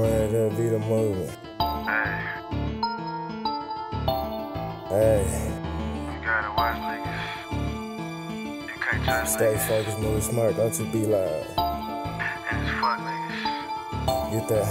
run it up, be the movement. Hey. Hey. You gotta watch niggas. You can't trust Stay niggas. focused, move smart, don't you be loud. And it's fuck niggas. Get that.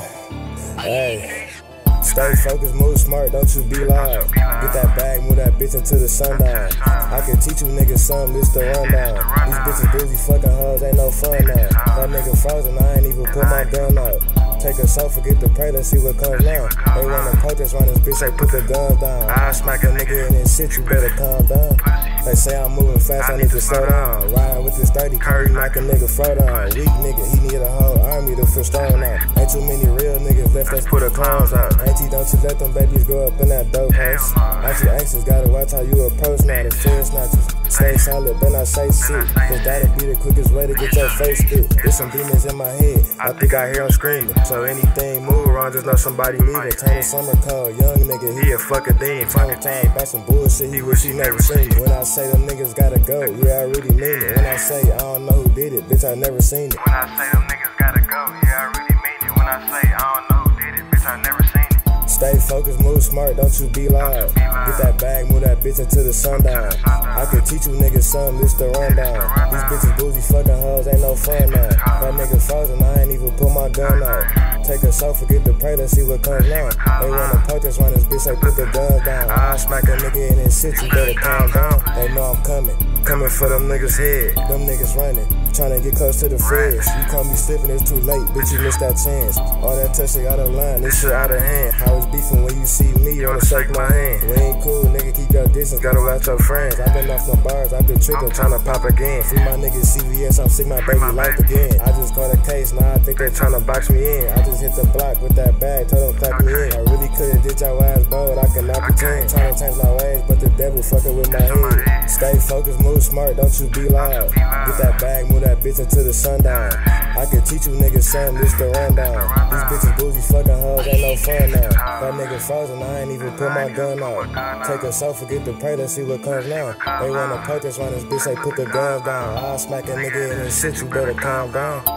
Hey. Stay focused, move smart, don't you be loud. Get that bag, move that bitch into the sundown. I can teach you niggas something, this the rundown. These bitches busy fucking hoes, ain't no fun now. That nigga frozen, I ain't even put my gun out. Take a soul, forget to pray, let's see what comes now. They wanna protest around this bitch, they put the guns down. I smack a nigga in this shit, you better calm down. They say I'm moving fast, I need to slow down. Riding with this 30, Curry, knock a nigga throw down. Weak nigga, he need a whole army to feel strong now. Ain't too many real niggas left, let's put the clones out. Auntie, don't you let them babies grow up in that dope house. Auntie anxious, gotta watch how you approach now. The fear snatchers, stay solid, but not say shit. Cause that'll be the quickest way to get your face spit. There's some demons in my head, I think I hear them screaming. So anything move around, just know somebody leaving. Turn the summer cold, young nigga, he a fucking demon. Trying to talk about some bullshit, he wish he never seen it. When I say them niggas gotta go, yeah, I really mean it. When I say I don't know who did it, bitch, I never seen it. When I say them niggas gotta go, yeah, I really mean it. When I say I don't know who did it, bitch, I never seen it. Stay focused, move smart, don't you be loud. Get that bag, move that bitch into the sundown. I can teach you niggas something, this the rundown. These bitches boozy fucking hoes, ain't no fun now. That nigga frozen, I ain't even put my gun out. Take a soul, forget to pray, let's see what comes now. They wanna protest around this bitch, they put the guns down. I smack a nigga in this shit, you better calm down. They know I'm coming for them niggas' head. Them niggas running, tryna get close to the feds. You call me slipping, it's too late, bitch, you missed that chance. All that touching out of line, this shit out of hand. How it's beefing when you see me, you wanna shake my hand. We ain't cool, nigga, keep your distance, gotta watch your friends. I been off no bars, I been tripping, tryna pop again. Free my niggas CVS, I'm sick, my baby life again. I just caught a case, now I think they tryna box me in. I just hit the block with that bag, told them clap me in. I really could've did your ass bold, I cannot pretend. Tryna change my ways, but the devil fucking with my head. Stay focused, move smart, don't you be loud. Get that bag, move that bitch into the sundown. I can teach you niggas something, this the rundown. These bitches boozy fucking hoes, ain't no fun now. That nigga frozen, I ain't even put my gun out. Take a soul, forget to pray, let's see what comes now. They wanna protest around this bitch, they put the guns down. I'll smack a nigga in this shit, you better calm down.